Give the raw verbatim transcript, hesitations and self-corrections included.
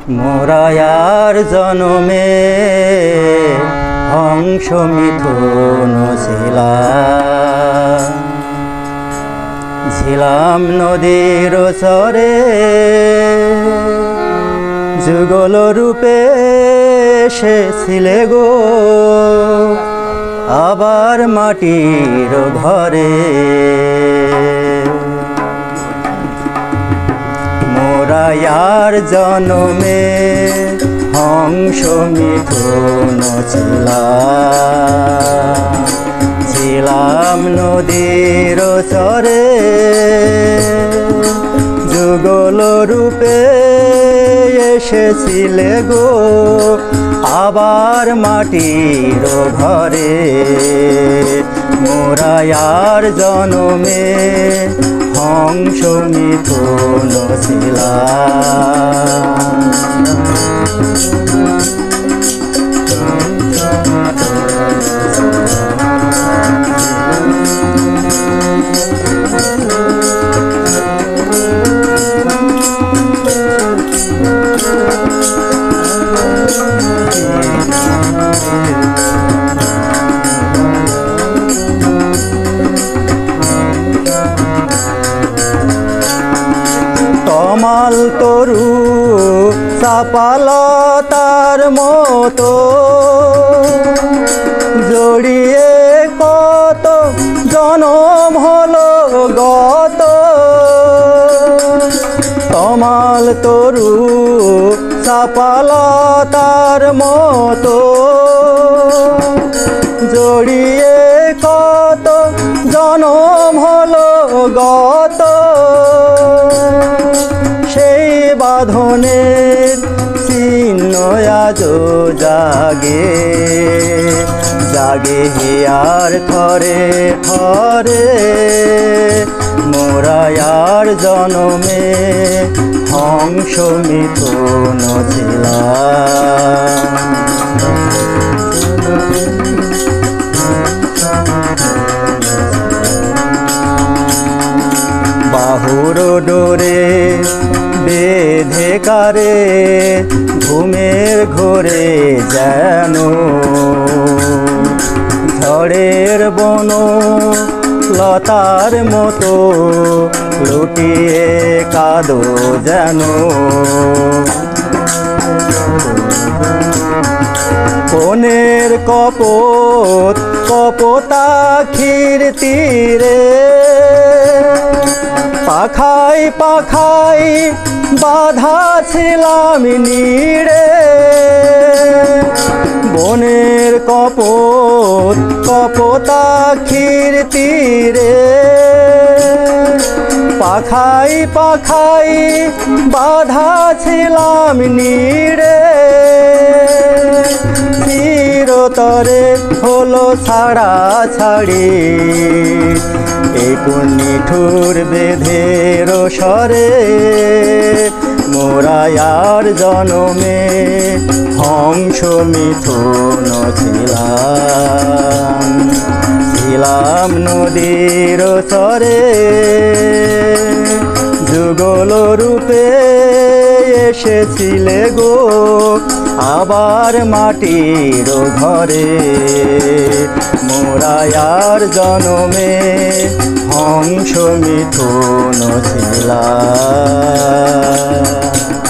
মোরায়ার জনমে হংস মিথুন ছিলাম ছিলাম নদীর চরে যুগল রূপে এসেছিলে গো আবার মাটির ঘরে। মোরায়ার জনমে হংস মিথুন ছিলাম ছিলাম নদীর চরে যুগল রূপে এসেছিলে গো আবার মাটির ঘরে। মোরায়ার জনমে হংস মিথুন ছিলাম। তমাল তরু চাপালতার মতো জড়িয়ে কত জনম হলো গত। তমাল তরু চাপালতার মতো জড়িয়ে কত জনম হলো গত। সেই বাঁধনের চিহ্ন আজো জাগে জাগে হিয়ার থরে থরে। মোরায়ার জনমে হংস মিথুন ছিলাম। বাহুর ডোরে বেঁধে কারে ঘুমের ঘোরে যেন ঝড়ের বন লতার মতো লুটিয়ে কাঁদো যেন। কোনের কপোত কপোতাখির তীরে পাখাই পাখাই বাধা ছিলাম নিড়ে। বনের কপোত কপোতাখির তীরে পাখাই পাখাই বাধা ছিলাম নিড়ে। চিরতরে হলো ছাড়া ছাড়ি একটু নিঠুর বেঁধের সরে। মোরায়ার জনমে হংস মিথুন ছিলাম ছিলাম নদীর চরে যুগল রূপে এসেছিলে গো আবার মাটির ঘরে। মোরায়ার জনমে হংস মিথুন ছিলাম।